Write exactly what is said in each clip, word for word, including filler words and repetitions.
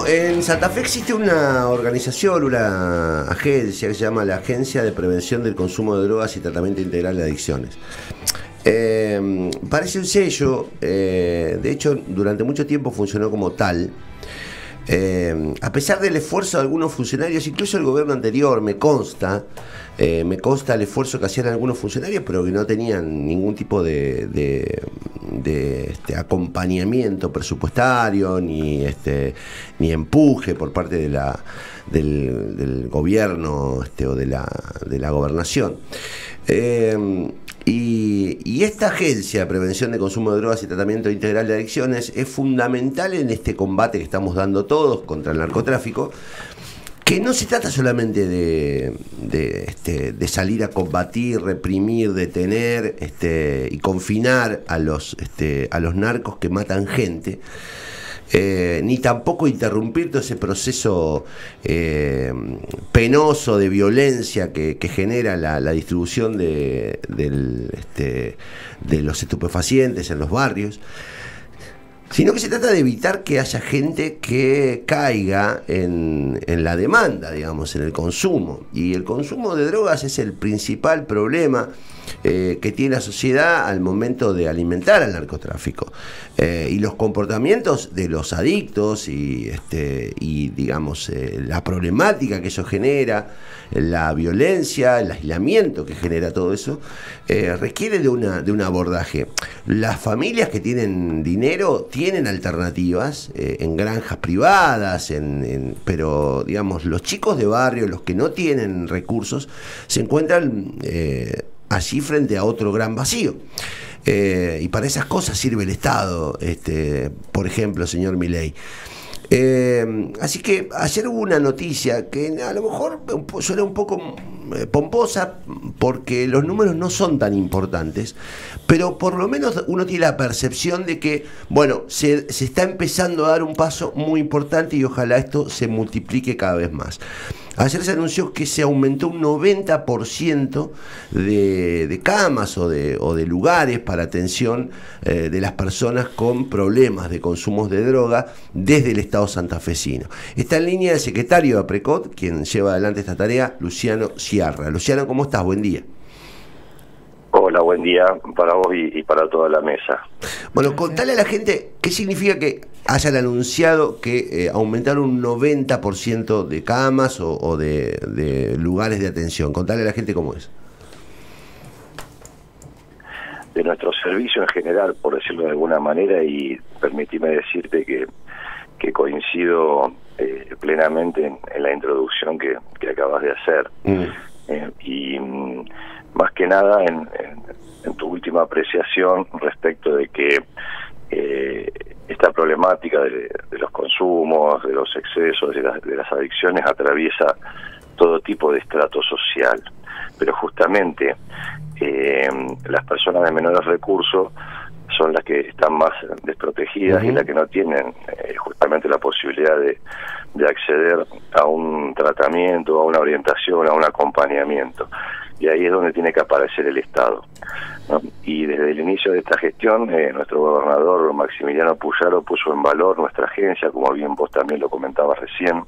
en Santa Fe existe una organización, una agencia que se llama la Agencia de Prevención del Consumo de Drogas y Tratamiento Integral de Adicciones. Eh, parece un sello, eh, de hecho durante mucho tiempo funcionó como tal. Eh, a pesar del esfuerzo de algunos funcionarios, incluso el gobierno anterior, me consta, eh, me consta el esfuerzo que hacían algunos funcionarios, pero que no tenían ningún tipo de, de, de este, acompañamiento presupuestario, ni este, ni empuje por parte de la, del, del gobierno este, o de la, de la gobernación. Eh, Y, y esta agencia de prevención de consumo de drogas y tratamiento integral de adicciones es fundamental en este combate que estamos dando todos contra el narcotráfico, que no se trata solamente de, de, este, de salir a combatir, reprimir, detener este, y confinar a los, este, a los narcos que matan gente. Eh, ni tampoco interrumpir todo ese proceso eh, penoso de violencia que, que genera la, la distribución de, del, este, de los estupefacientes en los barrios, sino que se trata de evitar que haya gente que caiga en, en la demanda, digamos, en el consumo. Y el consumo de drogas es el principal problema eh, que tiene la sociedad al momento de alimentar al narcotráfico. Eh, y los comportamientos de los adictos y, este, y digamos, eh, la problemática que eso genera, la violencia, el aislamiento que genera todo eso, eh, requiere de, una, de un abordaje. Las familias que tienen dinero tienen alternativas eh, en granjas privadas, en, en, pero digamos, los chicos de barrio, los que no tienen recursos, se encuentran eh, allí frente a otro gran vacío. Eh, y para esas cosas sirve el Estado, este, por ejemplo, señor Milei. Eh, así que ayer hubo una noticia que a lo mejor suena un poco eh, pomposa porque los números no son tan importantes, pero por lo menos uno tiene la percepción de que, bueno, se, se está empezando a dar un paso muy importante y ojalá esto se multiplique cada vez más. Ayer se anunció que se aumentó un noventa por ciento de, de camas o de, o de lugares para atención eh, de las personas con problemas de consumos de droga desde el Estado santafesino. Está en línea el secretario de APRECOT, quien lleva adelante esta tarea, Luciano Sciarra. Luciano, ¿cómo estás? Buen día. Hola, buen día para vos y, y para toda la mesa. Bueno, contale a la gente qué significa que hayan anunciado que eh, aumentaron un noventa por ciento de camas o, o de, de lugares de atención. Contale a la gente cómo es. De nuestro servicio en general, por decirlo de alguna manera, y permíteme decirte que, que coincido eh, plenamente en, en la introducción que, que acabas de hacer. Mm. Eh, y mm, más que nada en, en, en tu última apreciación respecto de que eh, esta problemática de, de los consumos, de los excesos, de las, de las adicciones atraviesa todo tipo de estrato social, pero justamente eh, las personas de menores recursos son las que están más desprotegidas. Uh-huh. Y las que no tienen eh, justamente la posibilidad de, de acceder a un tratamiento, a una orientación, a un acompañamiento. Y ahí es donde tiene que aparecer el Estado, ¿no? Y desde el inicio de esta gestión, eh, nuestro gobernador Maximiliano Puyaro puso en valor nuestra agencia, como bien vos también lo comentabas recién,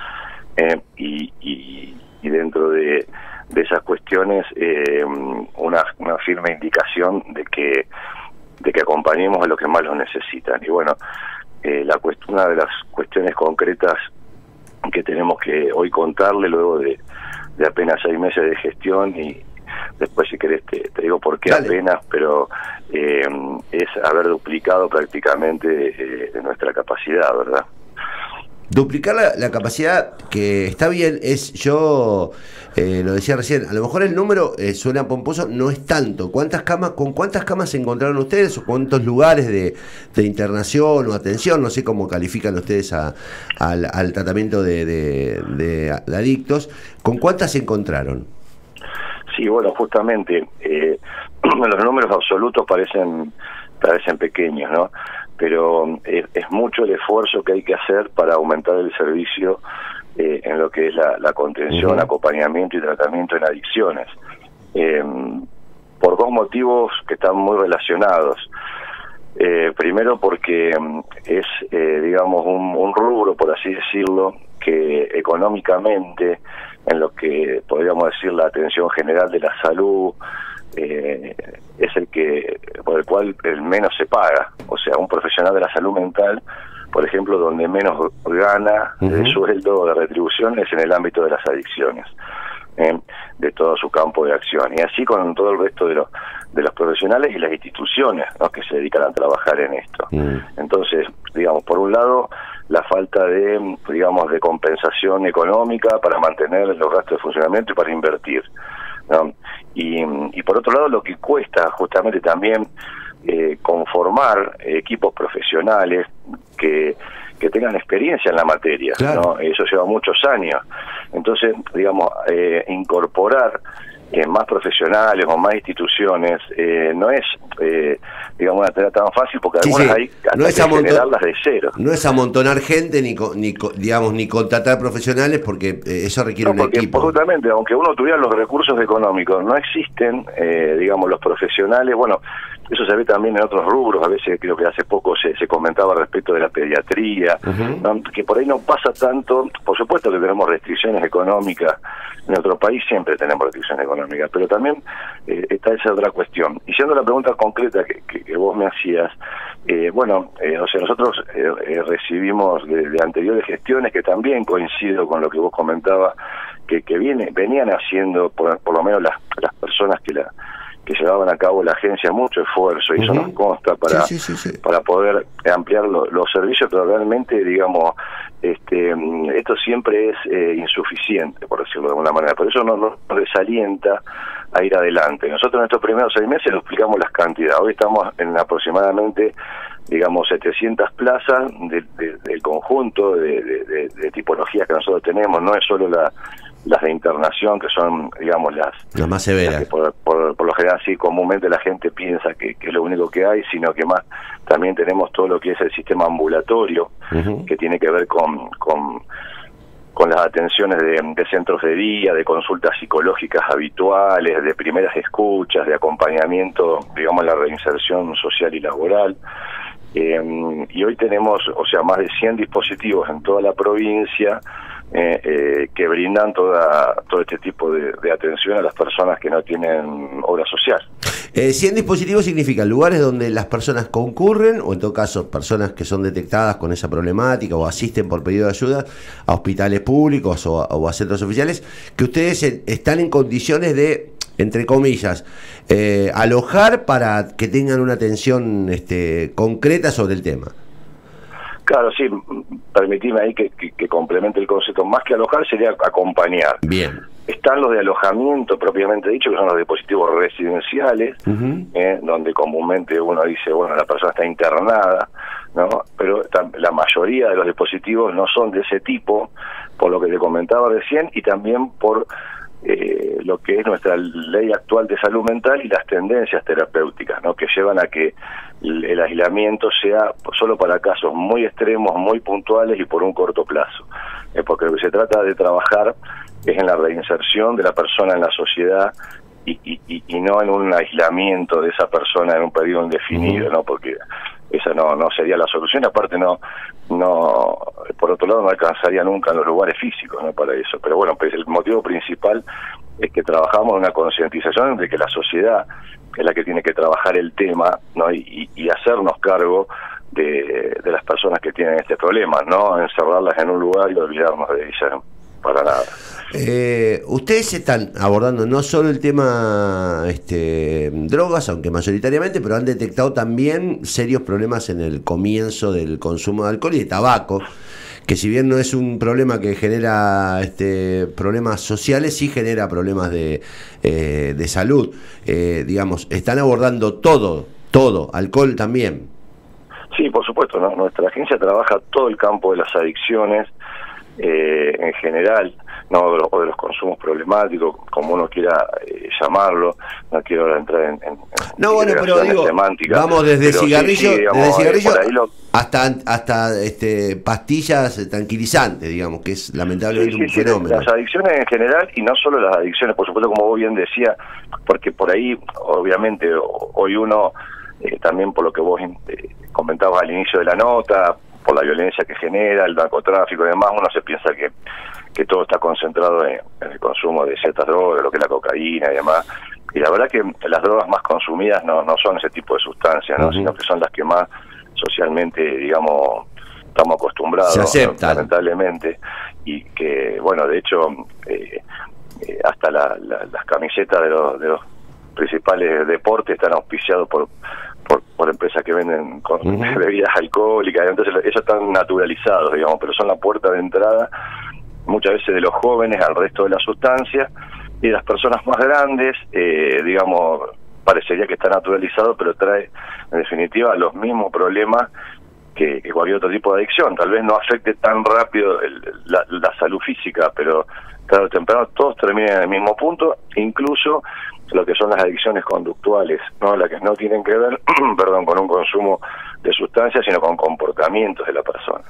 eh, y, y, y dentro de, de esas cuestiones, eh, una, una firme indicación de que de que acompañemos a los que más lo necesitan. Y bueno, eh, la cuest- una de las cuestiones concretas que tenemos que hoy contarle luego de, de apenas seis meses de gestión, y después si querés te, te digo por qué Dale. apenas, pero eh, es haber duplicado prácticamente eh, de nuestra capacidad, ¿verdad? Duplicar la, la capacidad, que está bien, es yo eh, lo decía recién, a lo mejor el número eh, suena pomposo, no es tanto. ¿Cuántas camas, con cuántas camas se encontraron ustedes o cuántos lugares de, de internación o atención, no sé cómo califican ustedes a, al, al tratamiento de, de, de, de adictos, con cuántas se encontraron? Sí, bueno, justamente eh, los números absolutos parecen parecen pequeños, ¿no? Pero es, es mucho el esfuerzo que hay que hacer para aumentar el servicio eh, en lo que es la, la contención, uh-huh. acompañamiento y tratamiento en adicciones, eh, por dos motivos que están muy relacionados. Eh, primero porque es, eh, digamos, un, un rubro, por así decirlo, que económicamente, en lo que podríamos decir la atención general de la salud, eh, es el que por el cual el menos se paga. O sea, un profesional de la salud mental, por ejemplo, donde menos gana uh-huh. de sueldo o de retribución es en el ámbito de las adicciones, eh, de todo su campo de acción. Y así con todo el resto de los de los profesionales y las instituciones, ¿no?, que se dedican a trabajar en esto. Uh-huh. Entonces, digamos, por un lado, la falta de, digamos, de compensación económica para mantener los gastos de funcionamiento y para invertir, ¿no? Y, y por otro lado, lo que cuesta justamente también eh, conformar equipos profesionales que, que tengan experiencia en la materia, claro. ¿no? Eso lleva muchos años. Entonces, digamos, eh, incorporar eh, más profesionales o más instituciones eh, no es, eh, digamos, una tarea tan fácil, porque sí, algunas sí. hay hasta no es que amonton... generarlas de cero. No es amontonar gente, ni, ni digamos, ni contratar profesionales, porque eh, eso requiere no, un equipo. Justamente, aunque uno tuviera los recursos económicos, no existen, eh, digamos, los profesionales. Bueno, eso se ve también en otros rubros. A veces creo que hace poco se, se comentaba respecto de la pediatría, uh-huh. ¿no?, que por ahí no pasa tanto. Por supuesto que tenemos restricciones económicas. En nuestro país siempre tenemos restricciones económicas, pero también eh, está esa otra cuestión. Y siendo la pregunta concreta que, que, que vos me hacías, eh, bueno, eh, o sea, nosotros eh, eh, recibimos de, de anteriores gestiones, que también coincido con lo que vos comentabas, que, que viene, venían haciendo, por, por lo menos las, las personas que la que llevaban a cabo la agencia, mucho esfuerzo, y eso uh-huh. nos consta para sí, sí, sí, sí. para poder ampliar lo, los servicios, pero realmente, digamos, este esto siempre es eh, insuficiente, por decirlo de alguna manera. Por eso no nos desalienta a ir adelante. Nosotros en estos primeros seis meses nos explicamos las cantidades. Hoy estamos en aproximadamente, digamos, setecientas plazas de, de, del conjunto de, de, de, de tipologías que nosotros tenemos. No es solo la las de internación, que son, digamos, las, las más severas. Las que por, por, por lo general, sí, comúnmente la gente piensa que, que es lo único que hay, sino que más también tenemos todo lo que es el sistema ambulatorio, uh-huh. que tiene que ver con, con, con las atenciones de, de centros de día, de consultas psicológicas habituales, de primeras escuchas, de acompañamiento, digamos, la reinserción social y laboral. Eh, y hoy tenemos, o sea, más de cien dispositivos en toda la provincia, Eh, eh, que brindan toda todo este tipo de, de atención a las personas que no tienen obra social. Eh, cien dispositivos significan lugares donde las personas concurren, o en todo caso personas que son detectadas con esa problemática o asisten por pedido de ayuda a hospitales públicos o a, o a centros oficiales, que ustedes en, están en condiciones de, entre comillas, eh, alojar para que tengan una atención este, concreta sobre el tema. Claro, sí, permitime ahí que, que, que complemente el concepto. Más que alojar sería acompañar. Bien. Están los de alojamiento propiamente dicho, que son los dispositivos residenciales, uh-huh. eh, donde comúnmente uno dice, bueno, la persona está internada, ¿no? Pero la mayoría de los dispositivos no son de ese tipo, por lo que te comentaba recién, y también por eh, lo que es nuestra ley actual de salud mental y las tendencias terapéuticas, ¿no?, que llevan a que el aislamiento sea solo para casos muy extremos, muy puntuales y por un corto plazo, eh, porque lo que se trata de trabajar es en la reinserción de la persona en la sociedad y, y, y no en un aislamiento de esa persona en un periodo indefinido, uh-huh. ¿no?, porque esa no no sería la solución. Aparte, no no por otro lado no alcanzaría nunca en los lugares físicos, ¿no?, para eso. Pero bueno, pues el motivo principal es que trabajamos en una concientización de que la sociedad es la que tiene que trabajar el tema, ¿no?, y, y hacernos cargo de, de las personas que tienen este problema, no encerrarlas en un lugar y olvidarnos de ellas para nada. Eh, ustedes están abordando no solo el tema este, drogas, aunque mayoritariamente, pero han detectado también serios problemas en el comienzo del consumo de alcohol y de tabaco, que si bien no es un problema que genera este, problemas sociales, sí genera problemas de, eh, de salud. Eh, digamos, están abordando todo, todo, alcohol también. Sí, por supuesto, ¿no? Nuestra agencia trabaja todo el campo de las adicciones, eh, en general, no o de, los, o de los consumos problemáticos, como uno quiera eh, llamarlo. No quiero entrar en, en no bueno pero digo semántica, vamos desde cigarrillo, sí, sí, digamos, desde cigarrillo eh, lo... hasta hasta este pastillas tranquilizantes, digamos, que es lamentablemente sí, sí, un sí, fenómeno. Las adicciones en general, y no solo las adicciones, por supuesto, como vos bien decía, porque por ahí obviamente hoy uno eh, también por lo que vos eh, comentabas al inicio de la nota, por la violencia que genera, el narcotráfico y demás, uno se piensa que, que todo está concentrado en, en el consumo de ciertas drogas, lo que es la cocaína y demás. Y la verdad que las drogas más consumidas no, no son ese tipo de sustancias, ¿no? Uh-huh. Sino que son las que más socialmente, digamos, estamos acostumbrados, se aceptan, lamentablemente. Y que, bueno, de hecho, eh, eh, hasta la, la, las camisetas de los, de los principales deportes están auspiciados por, por, por empresas que venden con uh-huh. bebidas alcohólicas. Entonces, ellos están naturalizados, digamos, pero son la puerta de entrada muchas veces de los jóvenes al resto de las sustancias. Y de las personas más grandes, eh, digamos, parecería que está naturalizado, pero trae, en definitiva, los mismos problemas que, que cualquier otro tipo de adicción. Tal vez no afecte tan rápido el, la, la salud física, pero tarde o temprano todos terminan en el mismo punto, incluso lo que son las adicciones conductuales, no las que no tienen que ver perdón, con un consumo de sustancias, sino con comportamientos de la persona.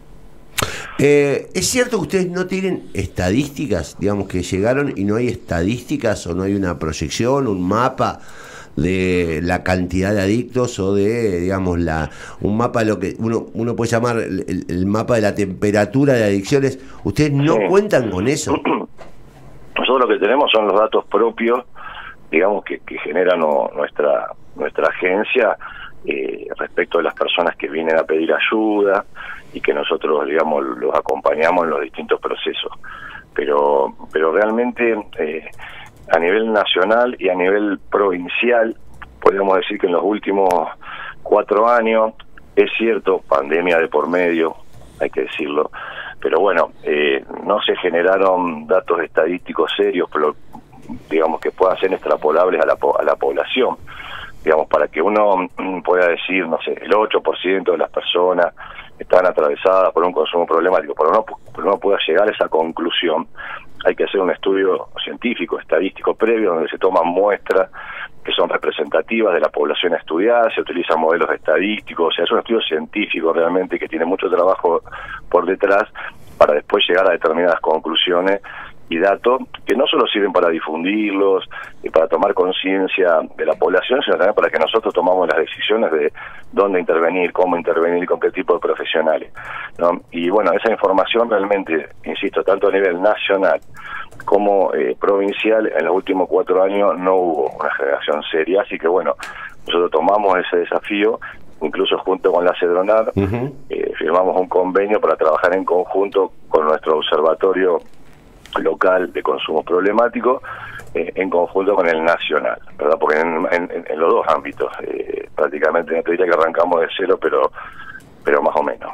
Eh, ¿Es cierto que ustedes no tienen estadísticas, digamos, que llegaron y no hay estadísticas o no hay una proyección, un mapa de la cantidad de adictos o de, digamos, la un mapa de lo que uno uno puede llamar el, el mapa de la temperatura de adicciones? ¿Ustedes no sí. cuentan con eso? Nosotros lo que tenemos son los datos propios, digamos, que, que genera no, nuestra, nuestra agencia eh, respecto de las personas que vienen a pedir ayuda y que nosotros, digamos, los acompañamos en los distintos procesos. Pero pero realmente eh, a nivel nacional y a nivel provincial, podríamos decir que en los últimos cuatro años, es cierto, pandemia de por medio, hay que decirlo, pero bueno, eh, no se generaron datos estadísticos serios, pero, digamos, que puedan ser extrapolables a la, a la población. Digamos, para que uno pueda decir, no sé, el ocho por ciento de las personas están atravesadas por un consumo problemático, pero no, pero no pueda llegar a esa conclusión, hay que hacer un estudio científico, estadístico previo, donde se toman muestras que son representativas de la población a estudiar, se utilizan modelos estadísticos, o sea, es un estudio científico realmente que tiene mucho trabajo por detrás para después llegar a determinadas conclusiones y datos que no solo sirven para difundirlos y para tomar conciencia de la población, sino también para que nosotros tomamos las decisiones de dónde intervenir, cómo intervenir, con qué tipo de profesionales, ¿no? Y bueno, esa información realmente, insisto, tanto a nivel nacional como eh, provincial, en los últimos cuatro años no hubo una generación seria, así que bueno, nosotros tomamos ese desafío, incluso junto con la CEDRONAR, uh-huh. eh, firmamos un convenio para trabajar en conjunto con nuestro observatorio local de consumo problemático, eh, en conjunto con el nacional, ¿verdad? Porque en, en, en los dos ámbitos, eh, prácticamente, no te diría que arrancamos de cero, pero, pero más o menos.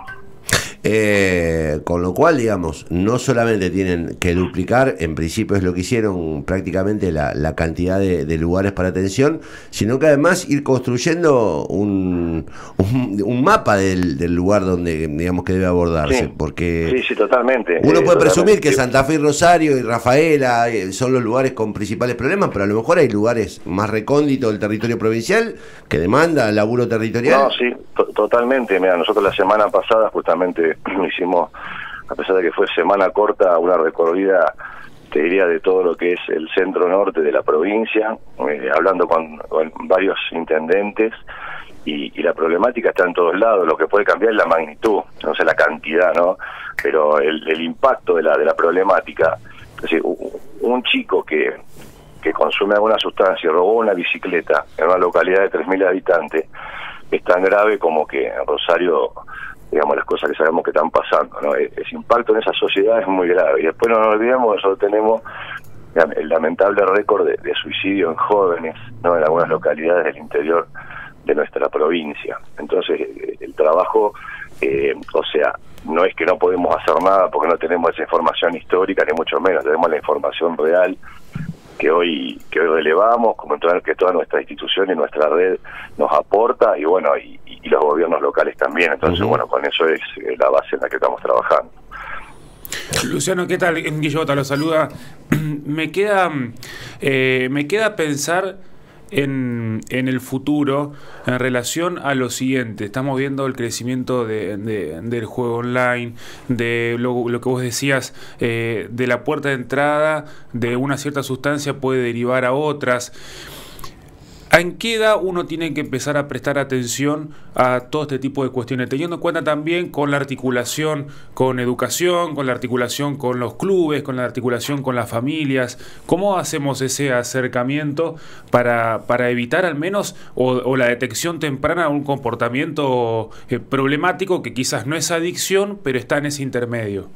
Eh, con lo cual, digamos, no solamente tienen que duplicar, en principio es lo que hicieron prácticamente la, la cantidad de, de lugares para atención, sino que además ir construyendo un, un, un mapa del, del lugar donde, digamos, que debe abordarse, sí, porque sí, sí, totalmente. Uno eh, puede presumir que sí. Santa Fe y Rosario y Rafaela son los lugares con principales problemas, pero a lo mejor hay lugares más recónditos del territorio provincial que demandan laburo territorial. No, sí, to totalmente. Mira, nosotros la semana pasada justamente hicimos, a pesar de que fue semana corta, una recorrida, te diría, de todo lo que es el centro norte de la provincia, eh, hablando con, con varios intendentes, y, y la problemática está en todos lados. Lo que puede cambiar es la magnitud, no sé, la cantidad, ¿no? Pero el, el impacto de la de la problemática, es decir, un chico que, que consume alguna sustancia y robó una bicicleta en una localidad de tres mil habitantes, es tan grave como que en Rosario, digamos, las cosas que sabemos que están pasando, ¿no? Ese impacto en esa sociedad es muy grave. Y después no nos olvidemos, nosotros tenemos el lamentable récord de, de suicidio en jóvenes, ¿no? En algunas localidades del interior de nuestra provincia. Entonces, el trabajo, eh, o sea, no es que no podemos hacer nada porque no tenemos esa información histórica, ni mucho menos, tenemos la información real que hoy que hoy relevamos, como que toda nuestra institución y nuestra red nos aporta, y bueno, y, y los gobiernos locales también. Entonces, uh-huh. bueno, con eso es la base en la que estamos trabajando. Luciano, ¿qué tal? Guillota lo saluda. Me queda, eh, me queda pensar en, en el futuro en relación a lo siguiente. Estamos viendo el crecimiento de, de, del juego online, de lo, lo que vos decías, eh, de la puerta de entrada de una cierta sustancia puede derivar a otras. ¿En qué edad uno tiene que empezar a prestar atención a todo este tipo de cuestiones? Teniendo en cuenta también con la articulación con educación, con la articulación con los clubes, con la articulación con las familias. ¿Cómo hacemos ese acercamiento para, para evitar al menos o, o la detección temprana de un comportamiento eh, problemático que quizás no es adicción, pero está en ese intermedio?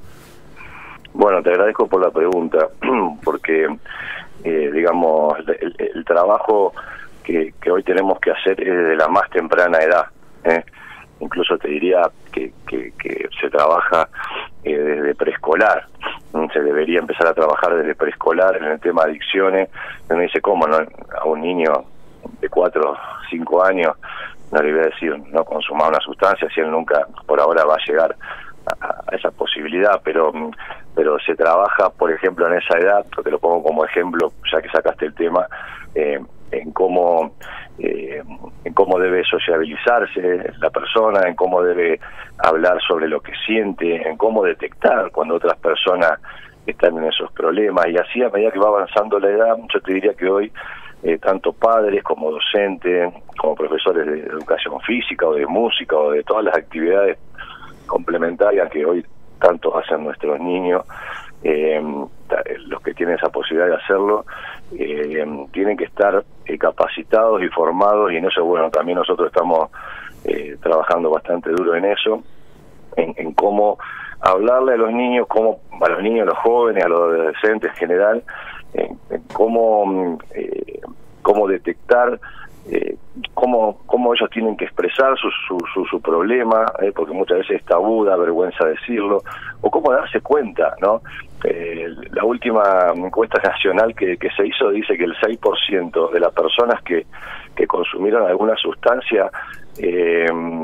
Bueno, te agradezco por la pregunta, porque, eh, digamos, el, el trabajo Que, que hoy tenemos que hacer es desde la más temprana edad, ¿eh? Incluso te diría que, que, que se trabaja eh, desde preescolar, se debería empezar a trabajar desde preescolar en el tema de adicciones. Uno dice, ¿cómo no? A un niño de cuatro o cinco años no le voy a decir no consumar una sustancia si él nunca por ahora va a llegar a, a esa posibilidad, pero pero se trabaja, por ejemplo, en esa edad, te lo pongo como ejemplo, ya que sacaste el tema, eh, en cómo eh, en cómo debe sociabilizarse la persona, en cómo debe hablar sobre lo que siente, en cómo detectar cuando otras personas están en esos problemas, y así a medida que va avanzando la edad, yo te diría que hoy eh, tanto padres como docentes, como profesores de educación física o de música o de todas las actividades complementarias que hoy tanto hacen nuestros niños, eh, los que tienen esa posibilidad de hacerlo, eh, tienen que estar eh, capacitados y formados, y en eso, bueno, también nosotros estamos eh, trabajando bastante duro en eso, en, en cómo hablarle a los niños, cómo a los niños, a los jóvenes, a los adolescentes en general, en, en cómo, eh, cómo detectar eh, cómo, cómo ellos tienen que expresar su, su, su, su problema, eh, porque muchas veces es tabú, da vergüenza decirlo, o cómo darse cuenta, ¿no? Eh, la última encuesta nacional que, que se hizo dice que el seis por ciento de las personas que, que consumieron alguna sustancia, eh,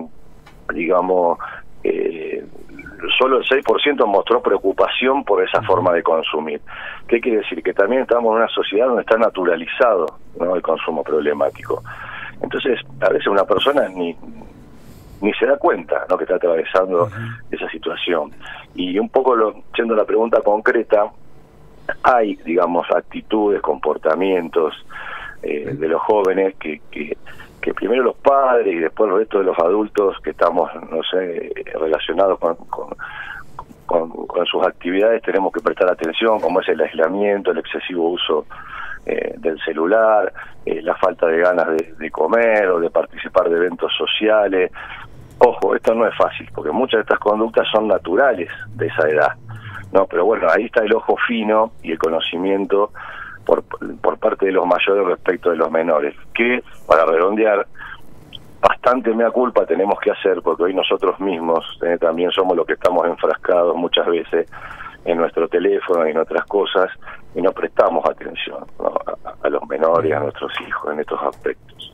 digamos, eh, solo el seis por ciento mostró preocupación por esa forma de consumir. ¿Qué quiere decir? Que también estamos en una sociedad donde está naturalizado, ¿no?, el consumo problemático. Entonces, a veces una persona ni ni se da cuenta, ¿no?, que está atravesando uh-huh. esa situación. Y un poco, lo, yendo a la pregunta concreta, hay, digamos, actitudes, comportamientos eh, de los jóvenes que, que que primero los padres y después el resto de los adultos que estamos, no sé, relacionados con, con, con, con sus actividades, tenemos que prestar atención, como es el aislamiento, el excesivo uso eh, del celular, eh, la falta de ganas de, de comer o de participar de eventos sociales. Ojo, esto no es fácil, porque muchas de estas conductas son naturales de esa edad, ¿no? Pero bueno, ahí está el ojo fino y el conocimiento Por, por parte de los mayores respecto de los menores, que, para redondear, bastante mea culpa tenemos que hacer, porque hoy nosotros mismos eh, también somos los que estamos enfrascados muchas veces en nuestro teléfono y en otras cosas, y no prestamos atención, ¿no?, a, a los menores, a nuestros hijos en estos aspectos.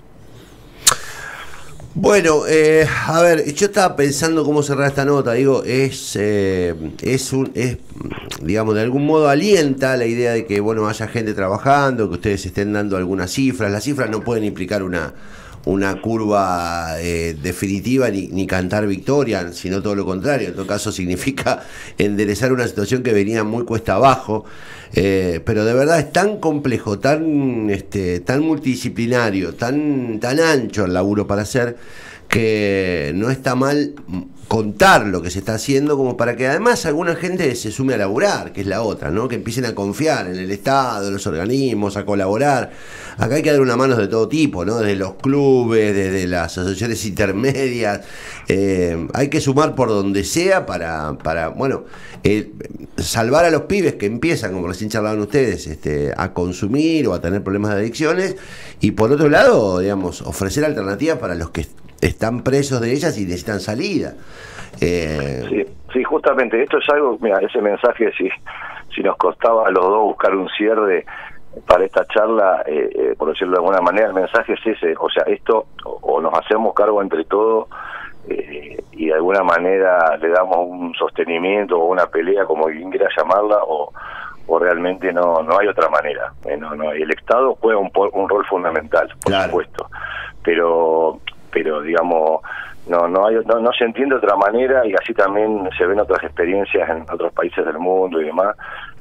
Bueno, eh, a ver, yo estaba pensando cómo cerrar esta nota. Digo, es, eh, es un, es, digamos, de algún modo alienta la idea de que, bueno, haya gente trabajando, que ustedes estén dando algunas cifras. Las cifras no pueden implicar una, una curva eh, definitiva ni, ni cantar victoria, sino todo lo contrario. En todo caso, significa enderezar una situación que venía muy cuesta abajo. Eh, pero de verdad es tan complejo, tan este, tan multidisciplinario, tan tan ancho el laburo para hacer, que no está mal contar lo que se está haciendo, como para que además alguna gente se sume a laburar, que es la otra, ¿no? Que empiecen a confiar en el Estado, en los organismos, a colaborar. Acá hay que dar una mano de todo tipo, ¿no? Desde los clubes, desde las asociaciones intermedias. Eh, hay que sumar por donde sea para, para bueno, eh, salvar a los pibes que empiezan, como recién charlaban ustedes, este, a consumir o a tener problemas de adicciones, y por otro lado, digamos, ofrecer alternativas para los que están presos de ellas y necesitan salida. Eh... Sí, sí, justamente, esto es algo, mira, ese mensaje, si, si nos costaba a los dos buscar un cierre para esta charla, eh, eh, por decirlo de alguna manera, el mensaje es ese, o sea, esto, o, o nos hacemos cargo entre todos, eh, y de alguna manera le damos un sostenimiento o una pelea, como quien quiera llamarla, o, o realmente no no hay otra manera. Eh, no, no, el Estado juega un, un rol fundamental, por claro. supuesto, pero pero digamos, no no hay no, no se entiende de otra manera, y así también se ven otras experiencias en otros países del mundo y demás,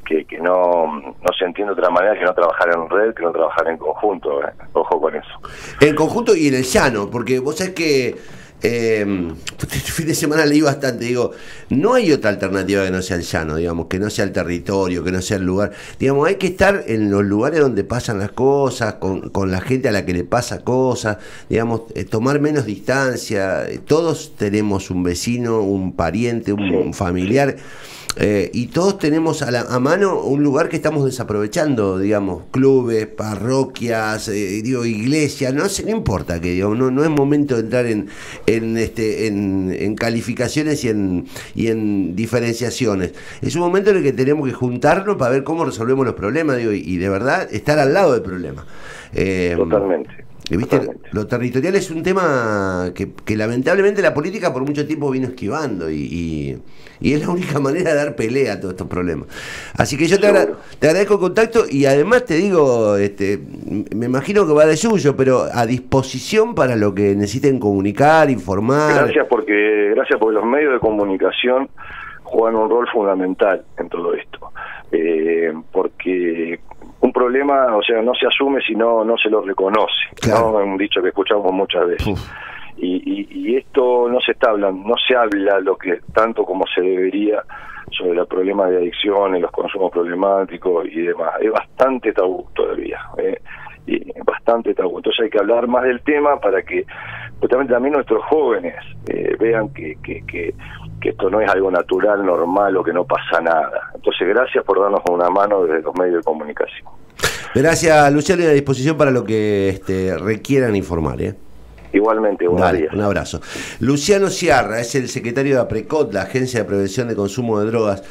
que, que no, no se entiende de otra manera que no trabajar en red, que no trabajar en conjunto. ¿eh? Ojo con eso. En conjunto y en el llano, porque vos sabés que Eh, este fin de semana leí bastante, digo, no hay otra alternativa que no sea el llano, digamos, que no sea el territorio, que no sea el lugar, digamos, hay que estar en los lugares donde pasan las cosas, con, con la gente a la que le pasa cosas, digamos, eh, tomar menos distancia, todos tenemos un vecino, un pariente, un, un familiar, eh, y todos tenemos a, la, a mano un lugar que estamos desaprovechando, digamos, clubes, parroquias, eh, digo, iglesias, no sé, no importa que digamos, no, no es momento de entrar en, en este en, en calificaciones y en y en diferenciaciones. Es un momento en el que tenemos que juntarnos para ver cómo resolvemos los problemas, digo, y, y de verdad estar al lado del problema. Eh, Totalmente. ¿Viste? Lo territorial es un tema que, que lamentablemente la política por mucho tiempo vino esquivando y, y, y es la única manera de dar pelea a todos estos problemas. Así que yo te, agra te agradezco el contacto y además te digo, este, me imagino que va de suyo, pero a disposición para lo que necesiten comunicar, informar. Gracias porque, gracias porque los medios de comunicación juegan un rol fundamental en todo esto. Eh, porque un problema, o sea, no se asume si no, no se lo reconoce. Claro. ¿No? Un dicho que escuchamos muchas veces. Y, y, y esto no se está hablando, no se habla lo que tanto como se debería sobre los problemas de adicciones, los consumos problemáticos y demás. Es bastante tabú todavía, ¿eh? Y bastante tabú. Entonces hay que hablar más del tema para que justamente también nuestros jóvenes eh, vean que, que, que, que esto no es algo natural, normal o que no pasa nada. Entonces gracias por darnos una mano desde los medios de comunicación. Gracias, Luciano, y a disposición para lo que este, requieran informar, ¿eh? Igualmente, buenos días. Un abrazo. Luciano Ciarra es el secretario de APRECOT, la Agencia de Prevención de Consumo de Drogas.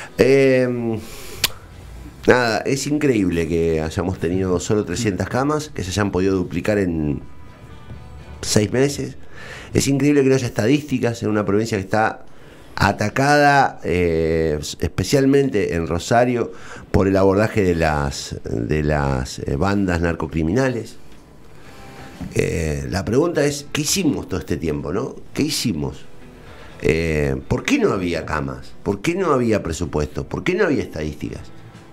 Eh, nada, es increíble que hayamos tenido solo trescientas camas, que se hayan podido duplicar en seis meses. Es increíble que no haya estadísticas en una provincia que está atacada, eh, especialmente en Rosario, por el abordaje de las, de las eh, bandas narcocriminales. Eh, la pregunta es, ¿qué hicimos todo este tiempo, no? ¿Qué hicimos? Eh, ¿Por qué no había camas? ¿Por qué no había presupuesto? ¿Por qué no había estadísticas?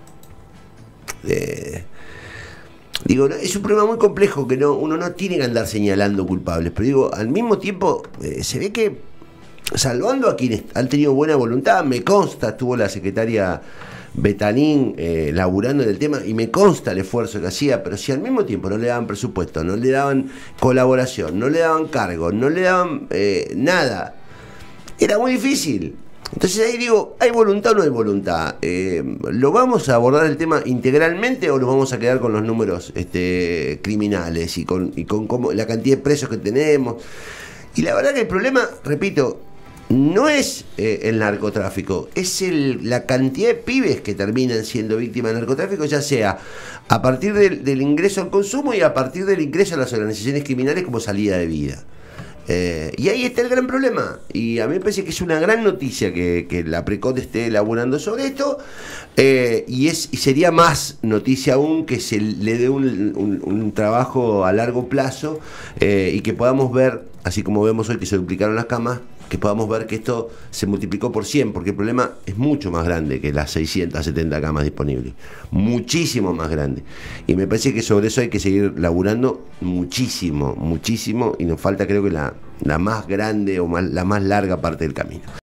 Eh, digo, es un problema muy complejo que no, uno no tiene que andar señalando culpables, pero digo, al mismo tiempo eh, se ve que, salvando a quienes han tenido buena voluntad, me consta, estuvo la secretaria Betanín eh, laburando en el tema y me consta el esfuerzo que hacía, pero si al mismo tiempo no le daban presupuesto, no le daban colaboración, no le daban cargo, no le daban eh, nada, era muy difícil. Entonces ahí digo, ¿hay voluntad o no hay voluntad? Eh, ¿Lo vamos a abordar el tema integralmente o nos vamos a quedar con los números este, criminales y con, y con cómo, la cantidad de presos que tenemos? Y la verdad que el problema, repito, no es eh, el narcotráfico, es el, la cantidad de pibes que terminan siendo víctimas de narcotráfico, ya sea a partir del, del ingreso al consumo y a partir del ingreso a las organizaciones criminales como salida de vida. Eh, y ahí está el gran problema. Y a mí me parece que es una gran noticia que, que la APRECOT esté elaborando sobre esto. Eh, y, es, y sería más noticia aún que se le dé un, un, un trabajo a largo plazo eh, y que podamos ver, así como vemos hoy que se duplicaron las camas, que podamos ver que esto se multiplicó por cien, porque el problema es mucho más grande que las seiscientas setenta camas disponibles, muchísimo más grande, y me parece que sobre eso hay que seguir laburando muchísimo, muchísimo, y nos falta creo que la, la más grande o más, la más larga parte del camino.